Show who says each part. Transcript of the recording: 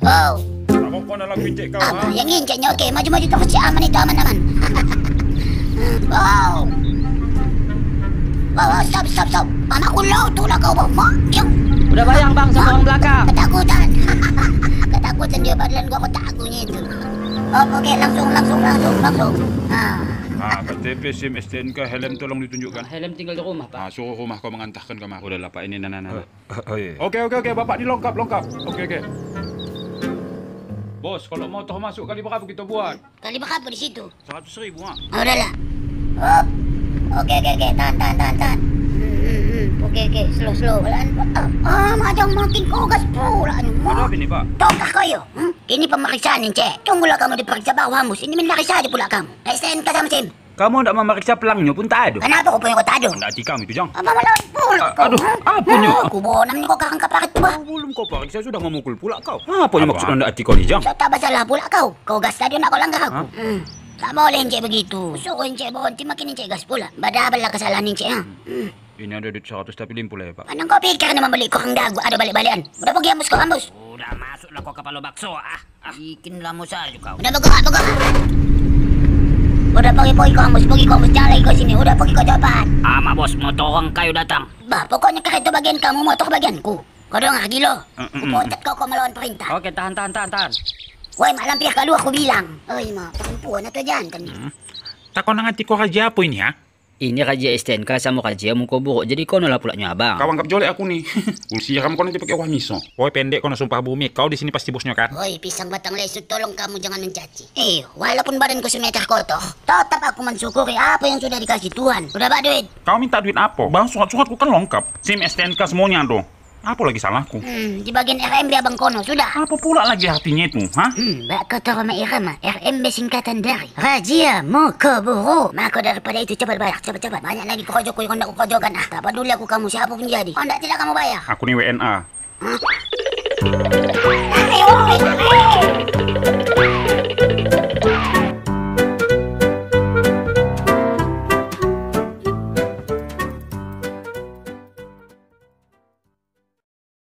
Speaker 1: Wow.
Speaker 2: Ako ko na lang pincik kau, ha?
Speaker 1: Yang injaknya okey. Maju-maju terus si aman itu aman-aman. Wow. Wow, stop. Anak ulau tu lah kau bawa.
Speaker 3: Udah bayang bang sama orang belakang.
Speaker 1: Ketakutan. Ketakutan dia badan gua takutnya itu. Oh, okey, langsung.
Speaker 2: Kat TP SIM STNK helm tolong ditunjukkan.
Speaker 3: Helm tinggal di rumah, Pak.
Speaker 2: Suruh rumah kau mengantarkan ke aku. Udah lah, Pak. Ini nana.
Speaker 4: Oh iya.
Speaker 2: Okey. Bapak dilongkap. Okey. Bos, kalau motor masuk kali berapa kita buat?
Speaker 1: Kali berapa di situ?
Speaker 2: 100,000, ha?
Speaker 1: Udahlah. Oh. Okey. Tahan. Okey. Slow. Macam makin kau gas pula.
Speaker 2: Ada apa ni, Pak?
Speaker 1: Tahukah kau? Ini pemeriksaan, Encik. Tunggulah kamu diperiksa bawah Mus. Ini menarik saja pula kamu. STNK sama SIM.
Speaker 2: Kamu tak memeriksa pelangnya pun tak ada.
Speaker 1: Kenapa rupanya kau tak ada?
Speaker 2: Tak hati kamu itu, Jang.
Speaker 1: Apa malah pula kau?
Speaker 2: Aduh, apanya?
Speaker 1: Aku bonam ni kau karang kaparit tu bah.
Speaker 2: Belum kau periksa sudah memukul pula kau. Apanya maksud anda hati kau ni, Jang?
Speaker 1: Tak masalah pula kau. Kau gas tadi nak kau langgar aku. Tak boleh Encik begitu. Suruh Encik berhenti makin Encik gas pula. Badabalah kesalahan Encik.
Speaker 2: Ini ada duit 100 tapi limpul ya, Pak.
Speaker 1: Mana kau fikir nak membeli korang dagu ada balik-balikan? Udah pergi ambus kau ambus.
Speaker 3: Udah masuklah kau kapal bakso. Bikin lama saja kau.
Speaker 1: Udah bergerak. Udah pergi kau ambus. Jangan lagi kau sini. Udah pergi kau cepat.
Speaker 3: Mak bos, motor orang kayu datang.
Speaker 1: Bah, pokoknya kereta bagian kamu, motor bagianku. Kau dengar gila? Kupotet kau melawan perintah.
Speaker 3: Okey, tahan.
Speaker 1: Woi, mak lampir kalau aku bilang. Oi, mak, perempuan atau jantan ni?
Speaker 4: Takon nang hati kau raja apa ini, ha?
Speaker 3: Ini raja STNK sama raja muka buruk. Jadi kau nolak pula abang.
Speaker 2: Kau anggap jolek aku ni. Siram kau nanti pakai wangi so.
Speaker 4: Woi pendek kau nak sumpah bumi. Kau di sini pasti bosnya kan?
Speaker 1: Oi, pisang batang lesut, tolong kamu jangan mencaci. Walaupun badanku semeter kotor, tetap aku mensyukuri apa yang sudah dikasih Tuhan. Udah pak duit?
Speaker 4: Kau minta duit apa? Bang surat-suratku kan lengkap. SIM STNK semuanya dong. Apa lagi salahku?
Speaker 1: Di bagian RMB abang kono sudah.
Speaker 4: Apa pula lagi artinya itu, ha?
Speaker 1: Bak kata Roma Irama, RMB singkatan dari Raja Muka Buruk. Maka daripada itu cepat bayar, cepat. Banyak lagi kerja yang nak kerjakan. Tak peduli aku kamu siapa pun jadi. Kau tidak kamu bayar.
Speaker 4: Aku ni WNA.